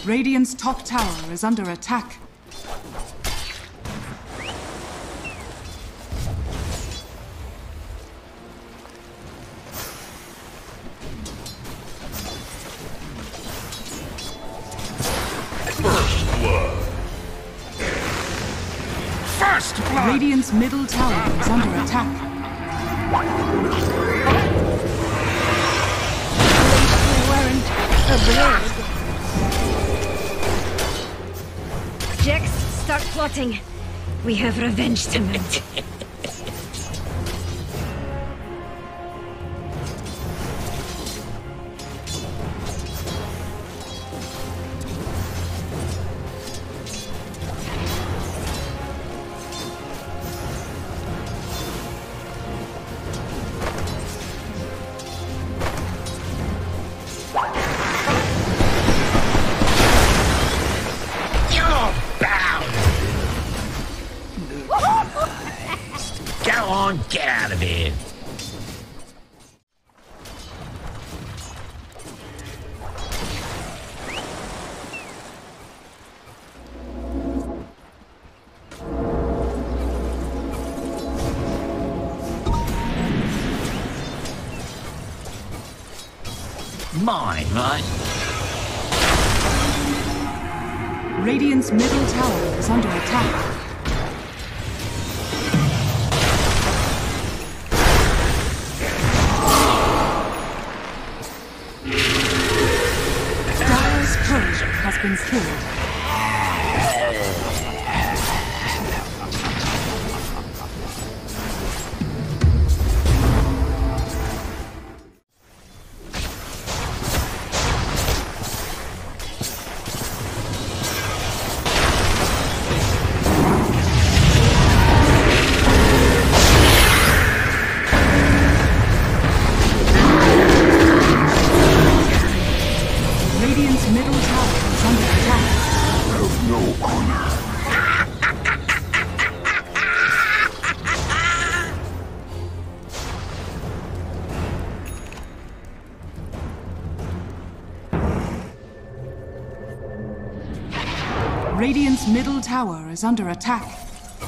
Radiant's top tower is under attack. First blood. First blood. Radiant's middle tower is under attack. Jax, start plotting. We have revenge tonight. Go on, get out of here. Mine, right? Radiant's middle tower is under attack. Dire's turret has been killed. Radiant's middle tower is under attack. Have no honor. Radiant's middle tower is under attack.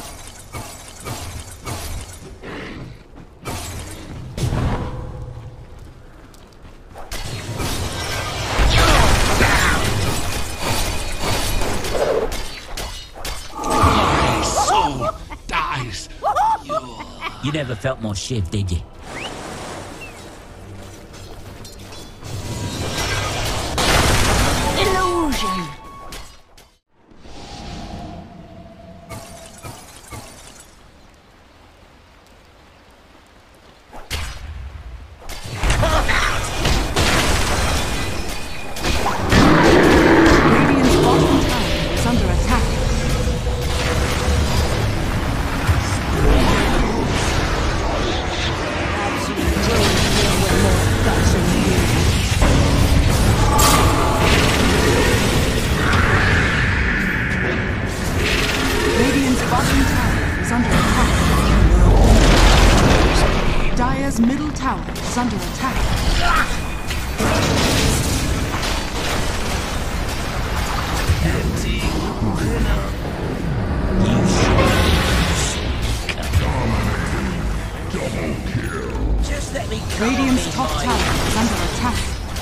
Soul dies. You never felt more shiv, did you? Illusion! Radiant's bottom tower is under attack. Radiant's bottom tower is under attack. Dire's middle tower is under attack. Just let me Radiant's top tower is under attack.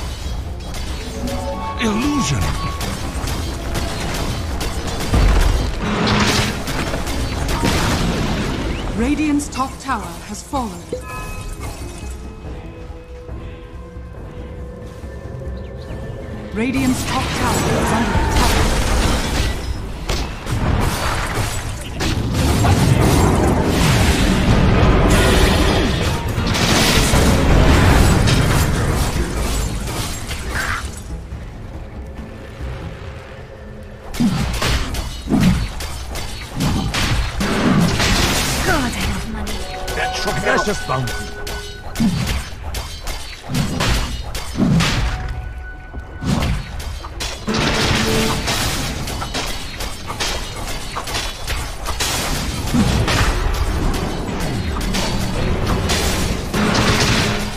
Illusion. Radiant's top tower has fallen. Radiant's top tower is under attack. God, I love money. That tremendous bounty.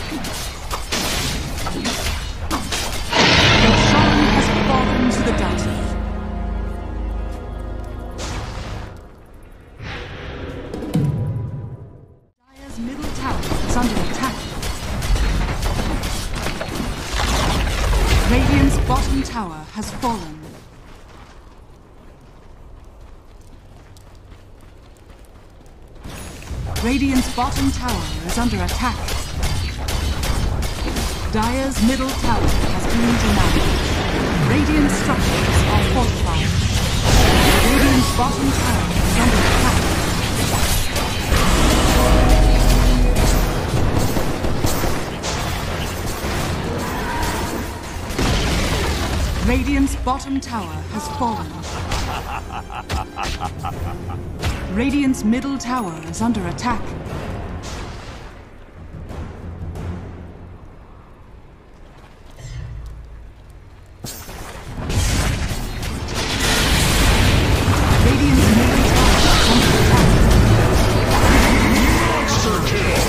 The sun has fallen to the dust. Radiant's bottom tower has fallen. Radiant's bottom tower is under attack. Dire's middle tower has been denied. Radiant structures are fortified. Radiant's bottom tower is under attack. Radiant's bottom tower has fallen. Radiant's middle tower is under attack. Radiant's middle tower is under attack. Monster kill!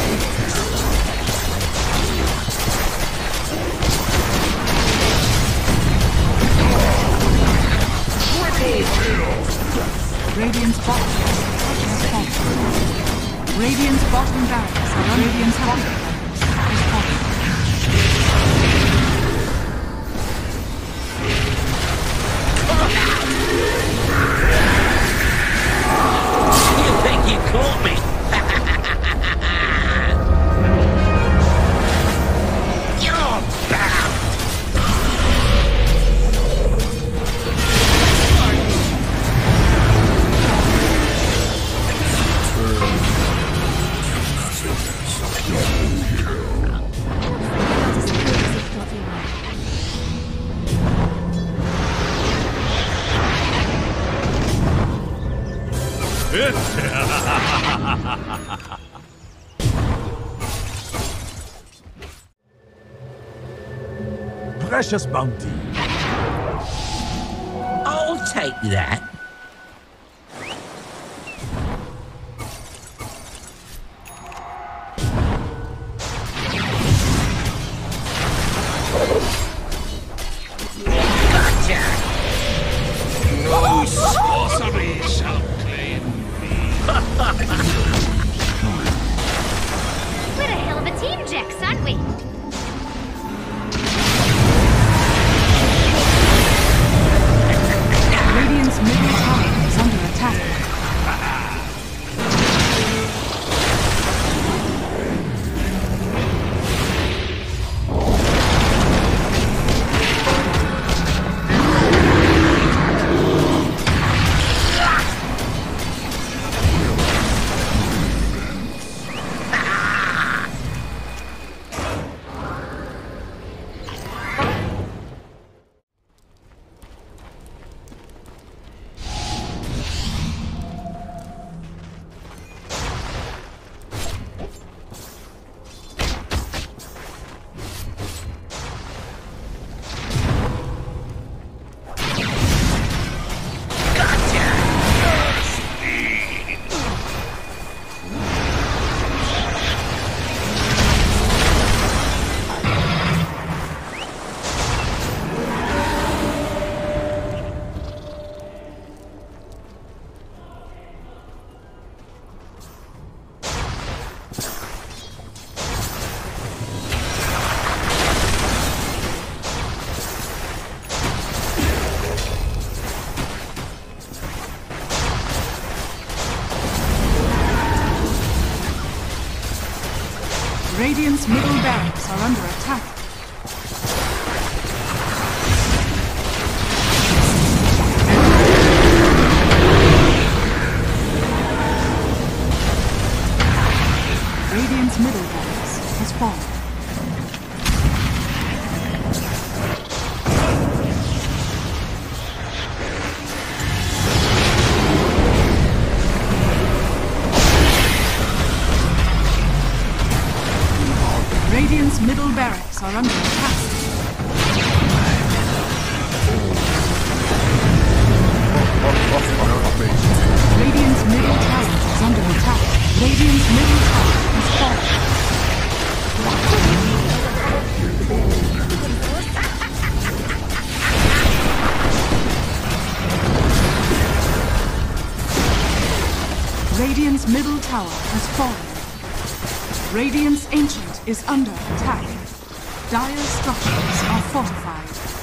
Triple kill! Radiant's bottom has fallen. Radiant's bottom barracks are under Radiant's bottom barracks has fallen. You think you caught me? You're bound! Precious bounty. I'll take that. Gotcha! No sorcery shall claim me. We're a hell of a team, Jax, aren't we? Radiant's middle tower is under attack. Radiant's middle barracks are under attack. Radiant's middle barracks has fallen. Radiant's middle barracks are under attack. Radiant's middle tower is under attack. Radiant's middle tower has fallen. Radiant's middle tower has fallen. Radiant's ancient is under attack. Dire's structures are fortified.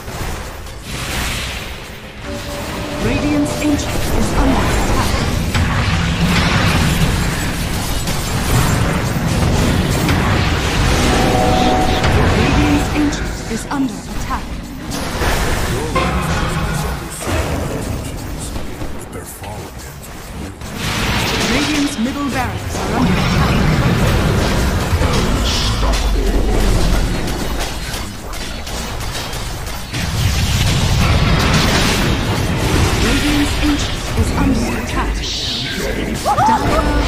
Dire